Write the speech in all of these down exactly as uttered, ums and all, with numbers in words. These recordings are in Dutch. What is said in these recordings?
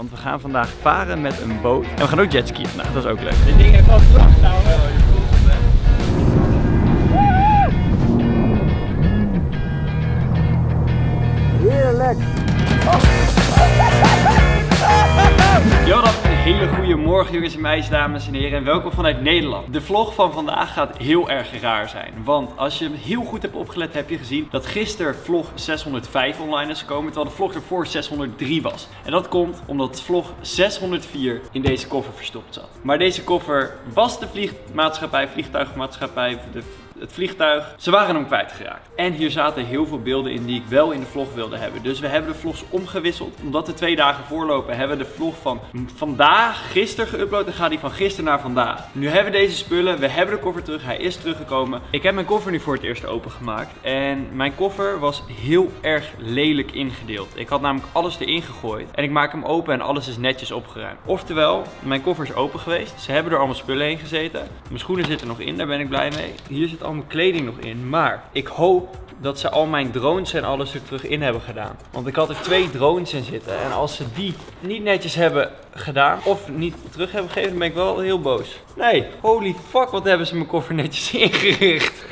want we gaan vandaag varen met een boot. En we gaan ook jetskiën vandaag, dat is ook leuk. Dit ding heeft al kracht, ouwe. Heerlijk! Jordan, een hele goede morgen jongens en meisjes, dames en heren en welkom vanuit Nederland. De vlog van vandaag gaat heel erg raar zijn, want als je heel goed hebt opgelet heb je gezien dat gisteren vlog zeshonderdvijf online is gekomen, terwijl de vlog ervoor zeshonderddrie was. En dat komt omdat vlog zeshonderdvier in deze koffer verstopt zat. Maar deze koffer was de vliegmaatschappij, vliegtuigmaatschappij, de het vliegtuig. Ze waren hem kwijtgeraakt. En hier zaten heel veel beelden in die ik wel in de vlog wilde hebben. Dus we hebben de vlogs omgewisseld. Omdat de twee dagen voorlopen hebben we de vlog van vandaag, gisteren geüpload. En gaat die van gisteren naar vandaag. Nu hebben we deze spullen. We hebben de koffer terug. Hij is teruggekomen. Ik heb mijn koffer nu voor het eerst opengemaakt. En mijn koffer was heel erg lelijk ingedeeld. Ik had namelijk alles erin gegooid. En ik maak hem open en alles is netjes opgeruimd. Oftewel, mijn koffer is open geweest. Ze hebben er allemaal spullen heen gezeten. Mijn schoenen zitten nog in. Daar ben ik blij mee. Hier zit al mijn kleding nog in, maar ik hoop dat ze al mijn drones en alles er terug in hebben gedaan. Want ik had er twee drones in zitten en als ze die niet netjes hebben gedaan of niet terug hebben gegeven, dan ben ik wel heel boos. Nee, holy fuck, wat hebben ze mijn koffer netjes ingericht.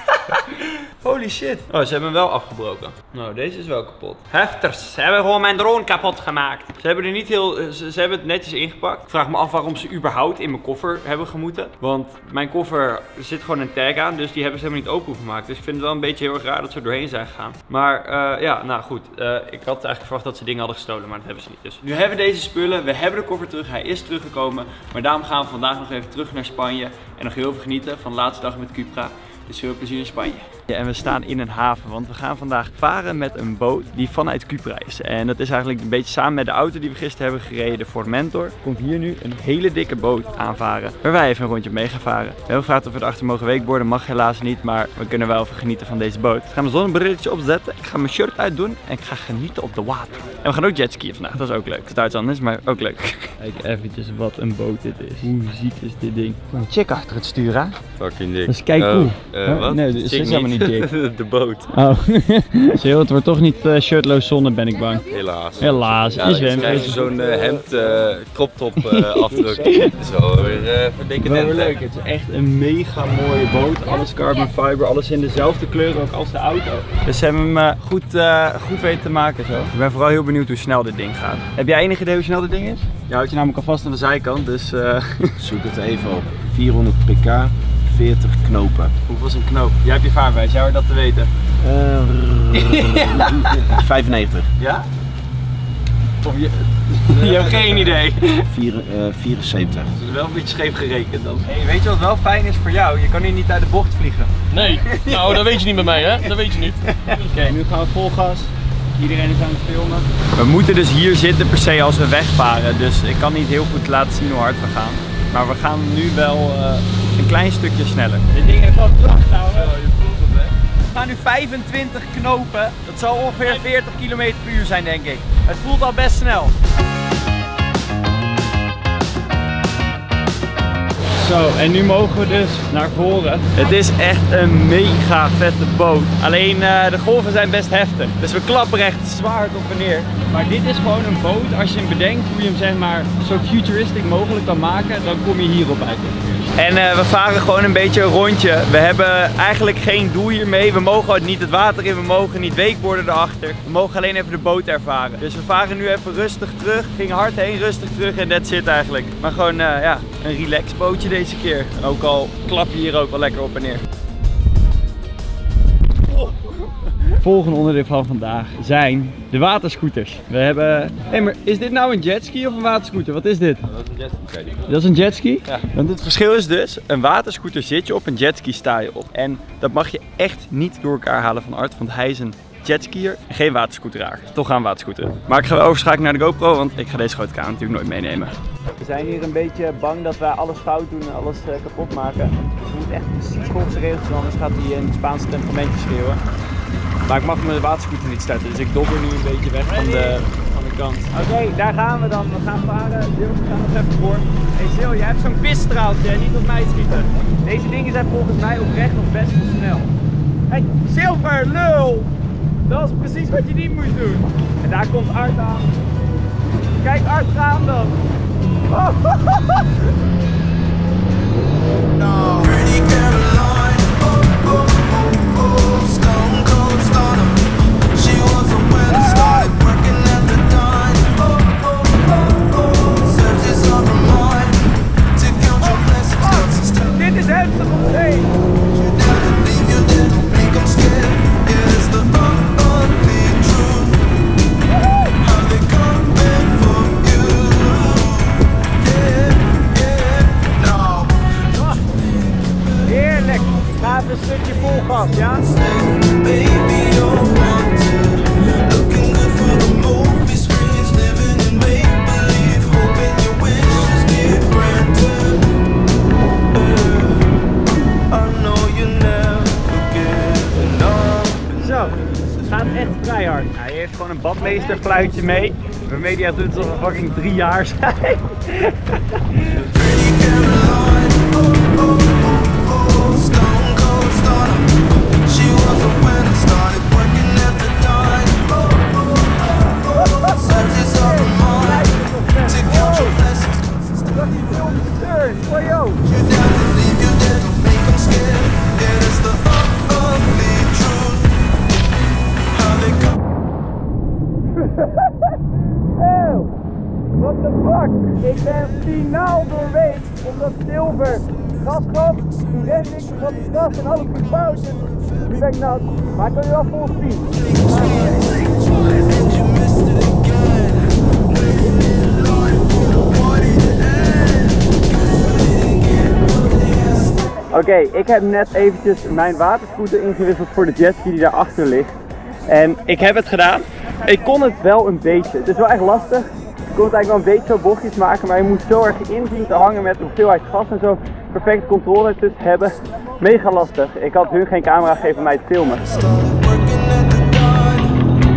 Holy shit. Oh, ze hebben hem wel afgebroken. Nou, deze is wel kapot. Hefters, ze hebben gewoon mijn drone kapot gemaakt. Ze hebben er niet heel, ze, ze hebben het netjes ingepakt. Ik vraag me af waarom ze überhaupt in mijn koffer hebben gemoeten. Want mijn koffer er zit gewoon een tag aan, dus die hebben ze helemaal niet open gemaakt. Dus ik vind het wel een beetje heel erg raar dat ze er doorheen zijn gegaan. Maar uh, ja, nou goed. Uh, ik had eigenlijk verwacht dat ze dingen hadden gestolen, maar dat hebben ze niet. Dus nu hebben we deze spullen, we hebben de koffer terug, hij is teruggekomen. Maar daarom gaan we vandaag nog even terug naar Spanje. En nog heel veel genieten van de laatste dag met Cupra. Dus veel plezier in Spanje. Ja, en we staan in een haven, want we gaan vandaag varen met een boot die vanuit Cupra is. En dat is eigenlijk een beetje samen met de auto die we gisteren hebben gereden, de Ford Mentor. Komt hier nu een hele dikke boot aanvaren, waar wij even een rondje mee gaan varen. We hebben gevraagd of we erachter mogen wakeboarden, mag helaas niet, maar we kunnen wel even genieten van deze boot. Ik ga mijn zonnebrilletje opzetten, ik ga mijn shirt uitdoen en ik ga genieten op de water. En we gaan ook jetskiën vandaag, dat is ook leuk. Het is Duits anders, maar ook leuk. Kijk eventjes wat een boot dit is. Hoe ziek is dit ding? Een chick achter het stuur, hè? Fucking dik. Dat is kijk cool. Oh, uh, wat? Nee, dat is helemaal niet dik. De boot. Oh. Zie, het wordt toch niet uh, shirtloos zonne, ben ik bang. Helaas. Helaas. Ja, is dan krijg je zo'n uh, hemd uh, crop top uh, afdruk. Dat is wel weer uh, verdekadent. Wel leuk. Het is echt een mega mooie boot. Alles carbon fiber, alles in dezelfde kleur ook als de auto. Dus ze hebben hem uh, goed, uh, goed weten te maken zo. Ik ben vooral heel benieuwd hoe snel dit ding gaat. Heb jij enig idee hoe snel dit ding is? Je houdt je namelijk al vast aan de zijkant, dus... Uh... Zoek het even op. vierhonderd pk. veertig knopen. Hoeveel is een knoop? Jij hebt je vaarwijs, jij hoort dat te weten. Uh, vijfennegentig. Ja? Of je... je hebt geen idee. Vier, uh, vierenzeventig. Dat is wel een beetje scheef gerekend dan. Hey, weet je wat wel fijn is voor jou? Je kan hier niet uit de bocht vliegen. Nee, nou dat weet je niet bij mij hè, dat weet je niet. Oké, okay, nu gaan we vol gas. Iedereen is aan het filmen. We moeten dus hier zitten per se als we wegvaren, dus ik kan niet heel goed laten zien hoe hard we gaan. Maar we gaan nu wel uh, een klein stukje sneller. Dit ding heeft al kracht, ouwe. Oh, je voelt het, hè? We gaan nu vijfentwintig knopen. Dat zal ongeveer veertig kilometer per uur zijn, denk ik. Het voelt al best snel. Zo, en nu mogen we dus naar voren. Het is echt een mega vette boot. Alleen uh, de golven zijn best heftig. Dus we klappen echt zwaar op en neer. Maar dit is gewoon een boot, als je hem bedenkt hoe je hem zeg maar zo futuristisch mogelijk kan maken, dan kom je hierop uit. En uh, we varen gewoon een beetje een rondje. We hebben eigenlijk geen doel hiermee. We mogen niet het water in, we mogen niet wakeboarden erachter. We mogen alleen even de boot ervaren. Dus we varen nu even rustig terug. Gingen hard heen, rustig terug en that's it eigenlijk. Maar gewoon uh, ja, een relax bootje deze keer. En ook al klap je hier ook wel lekker op en neer. Volgende onderdeel van vandaag zijn de waterscooters. We hebben... Hé, maar is dit nou een jetski of een waterscooter? Wat is dit? Dat is een jetski. Dat is een jetski? Ja. Want het verschil is dus, een waterscooter zit je op, een jetski sta je op. En dat mag je echt niet door elkaar halen van Art, want hij is een jetskier en geen waterscooteraar. Toch gaan we waterscooteren. Maar ik ga wel overschakelen naar de GoPro, want ik ga deze grote camera natuurlijk nooit meenemen. We zijn hier een beetje bang dat wij alles fout doen en alles uh, kapot maken. Dus we moeten echt precies volgens de regels doen, anders gaat hij in het Spaanse temperamentje schreeuwen. Maar ik mag mijn waterscooter niet starten, dus ik dobber nu een beetje weg van de, van de kant. Oké, okay, daar gaan we dan. We gaan varen. Sil, we gaan nog even voor. Hey Sil, jij hebt zo'n pisstraaltje, niet op mij schieten. Deze dingen zijn volgens mij oprecht nog best wel snel. Hey, Silver, lul! Dat is precies wat je niet moest doen. En daar komt Art aan. Kijk, hard gaan dan. No. Pretty Caroline, oh, oh, oh, oh, stone cold stunner. She was a winner, started working at the dime. Oh, oh, oh, oh, searches of her mind to count your blessings, 'cause it's time. Dit is handsome op zee. You never leave your dead, don't make them scared. Yeah, it's the ugly truth. How they come in for you. Yeah, yeah, no. Heerlijk. Ga even een stukje vol gas, ja? Baby, you're wanted. Looking good for the movie screens, living in make-believe, hoping your wishes get granted. Uh, I know you never forgive enough. Zo, het gaat echt vrij hard. Hij heeft gewoon een badmeesterfluitje mee, waarmee hij doet alsof we fucking drie jaar zijn. Pretty Caroline, oh, oh, oh, oh, stone cold stunner. She was a winner, started working at the dime. Oh, oh, oh, oh, searches of her mind to count your blessings, 'cause it's time. You never leave your dead, don't make them scared. Yeah, it's the ugly truth. How they come. What the fuck? Ik ben finaal doorweek op dat zilver gasgat. Toen rende ik van het gas en had ik geen pauze. Nu ben ik nat, maar ik kan nu al vol speed. And you missed it again. Waiting in line for the party to end. Oké, okay, ik heb net eventjes mijn waterscooter ingewisseld voor de jetski die daarachter ligt. En ik heb het gedaan. Ik kon het wel een beetje. Het is wel echt lastig. Je kon het eigenlijk wel een beetje zo bochtjes maken, maar je moet zo erg in zien te hangen met de hoeveelheid gas en zo. Perfecte controle ertussen hebben. Mega lastig. Ik had hun geen camera gegeven om mij te filmen. Started working at the dime.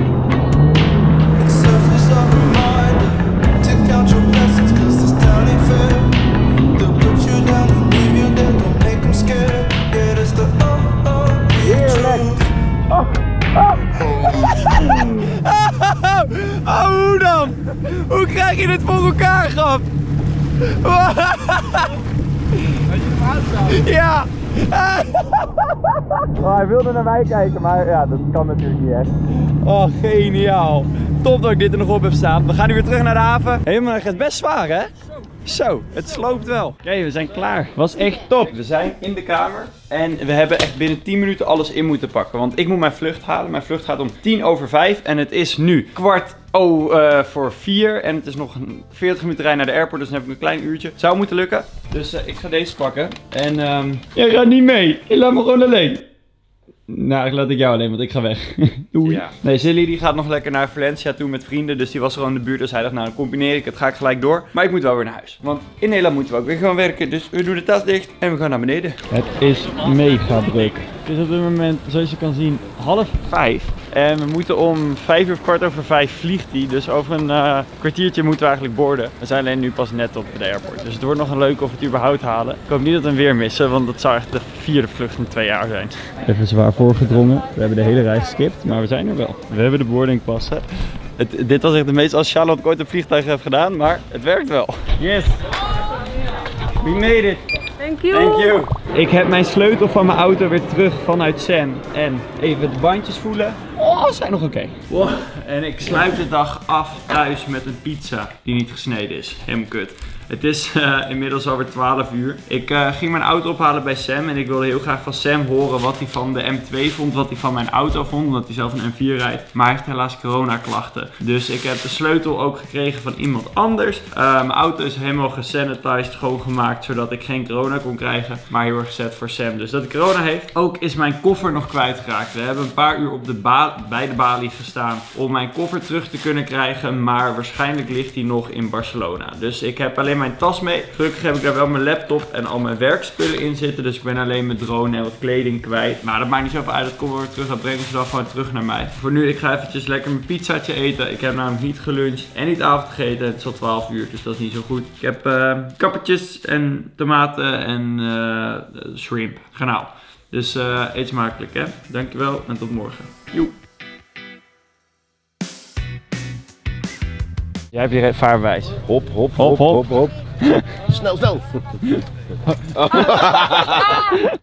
It surface of her mind to count your blessings, 'cause this town ain't fair. They'll put you down and leave you there, don't make them scared. Yeah, that's the oh, oh, Heerlijk. Oh, oh. Oh, hoe dan? Hoe krijg je dit voor elkaar, grap? Ja! Oh, hij wilde naar mij kijken, maar ja, dat kan natuurlijk niet echt. Oh, geniaal. Top dat ik dit er nog op heb staan. We gaan nu weer terug naar de haven. Helemaal, het gaat best zwaar, hè? Zo, het sloopt wel. Oké, okay, we zijn klaar. Was echt top. We zijn in de kamer en we hebben echt binnen tien minuten alles in moeten pakken. Want ik moet mijn vlucht halen. Mijn vlucht gaat om tien over vijf en het is nu kwart oh, uh, voor vier. En het is nog een veertig minuten rijden naar de airport, dus dan heb ik een klein uurtje. Zou moeten lukken. Dus uh, ik ga deze pakken. En um, jij gaat niet mee. Je laat me gewoon alleen. Nou, ik laat ik jou alleen, want ik ga weg. Doei. Ja. Nee, Silly die gaat nog lekker naar Valencia toe met vrienden. Dus die was gewoon in de buurt. Dus hij dacht, nou dan combineer ik het. Ga ik gelijk door. Maar ik moet wel weer naar huis. Want in Nederland moeten we ook weer gewoon werken. Dus we doen de tas dicht en we gaan naar beneden. Het is mega druk. Het is op dit moment, zoals je kan zien, half vijf. En we moeten om vijf uur of kwart over vijf vliegt die. Dus over een uh, kwartiertje moeten we eigenlijk boorden. We zijn alleen nu pas net op de airport. Dus het wordt nog een leuk of we het überhaupt halen. Ik hoop niet dat we hem weer missen, want dat zou echt de vierde vlucht in twee jaar zijn. Even zwaar voorgedrongen. We hebben de hele reis geskipt, maar we zijn er wel. We hebben de boardingpas. Het, dit was echt de meest asociale wat ik ooit op vliegtuig heb gedaan, maar het werkt wel. Yes! We made it! Thank you. Thank you. Ik heb mijn sleutel van mijn auto weer terug vanuit Sam. En even de bandjes voelen. Oh, ze zijn nog oké. Okay. Wow. En ik sluit de dag af thuis met een pizza die niet gesneden is. Helemaal kut. Het is uh, inmiddels alweer twaalf uur. Ik uh, ging mijn auto ophalen bij Sam en ik wilde heel graag van Sam horen wat hij van de M twee vond, wat hij van mijn auto vond, omdat hij zelf een M vier rijdt. Maar hij heeft helaas coronaklachten. Dus ik heb de sleutel ook gekregen van iemand anders. Uh, mijn auto is helemaal gesanitized, schoongemaakt, zodat ik geen corona kon krijgen. Maar heel erg gezet voor Sam, dus dat hij corona heeft. Ook is mijn koffer nog kwijtgeraakt. We hebben een paar uur op de ba bij de balie gestaan om mijn koffer terug te kunnen krijgen, maar waarschijnlijk ligt hij nog in Barcelona. Dus ik heb alleen mijn tas mee. Gelukkig heb ik daar wel mijn laptop en al mijn werkspullen in zitten. Dus ik ben alleen mijn drone en wat kleding kwijt. Maar dat maakt niet zoveel uit. Dat komt weer terug. Dat brengen ze dan gewoon terug naar mij. Voor nu, ik ga eventjes lekker mijn pizzaatje eten. Ik heb namelijk niet geluncht en niet avondgegeten. Het is al twaalf uur, dus dat is niet zo goed. Ik heb uh, kappertjes en tomaten en uh, shrimp. Garnaal. Dus uh, eet smakelijk, hè. Dankjewel en tot morgen. Joe. Jij hebt hier vaarbewijs. Hop, hop, Hop, hop, hop. hop, hop. Snel, snel.